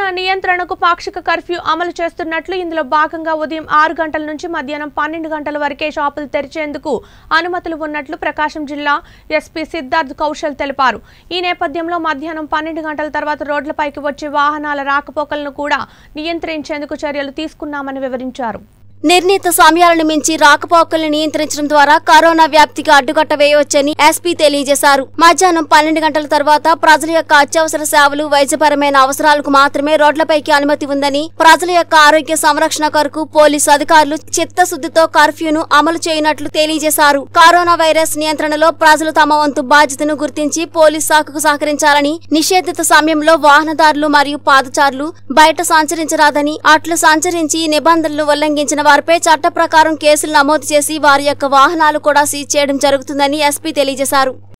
నియంత్రణకు పాక్షిక కర్ఫ్యూ అమలు చేస్తున్నట్లు ఇందులో భాగంగా ఉదయం 6 గంటల నుంచి మధ్యాహ్నం 12 గంటల వరకే షాపులు తెరిచేందుకు అనుమతులు ఉన్నట్లు ప్రకాశం జిల్లా ఎస్పీ సిద్ధార్థ్ కౌశల్ తెలిపారు। ఈ నేపథ్యంలో మధ్యాహ్నం 12 గంటల తర్వాత రోడ్లపైకి వచ్చే వాహనాల రాకపోకలను కూడా నియంత్రించేందుకు చర్యలు తీసుకున్నామని వివరించారు। నిర్ణీత సమయాలను మించి రాకపోకలను నియంత్రించడం ద్వారా కరోనా వ్యాప్తికి అడ్డుకట్ట వేయవచ్చని ఎస్పీ తెలియజేశారు। మధ్యాహ్నం 12 గంటల తర్వాత ప్రజల యొక్క అత్యవసర సేవలు వైద్యపరమైన అవసరాలకు మాత్రమే రోడ్లపైకి అనుమతి ఉందని, ప్రజల యొక్క ఆరోగ్య సంరక్షణ కొరకు పోలీసు అధికారులు చిత్తశుద్ధితో కర్ఫ్యూను అమలు చేయనట్లు తెలియజేశారు। కరోనా వైరస్ నియంత్రణలో ప్రజలు తమ వంతు బాధ్యతను గుర్తించి పోలీసు శాఖకు సహకరించాలని, నిషేధిత సమయంలో వాహనదారులు మరియు పాదచారులు బయట సంచరించరాదని, అట్లు సంచరించి నిబంధనలు ఉల్లంఘించిన వారిపై చట్ట ప్రకారం కేసులు నమోదు చేసి వారి యొక్క వాహనాలు కూడా సీజ్ చేయడం జరుగుతుందని ఎస్పీ తెలియజేశారు।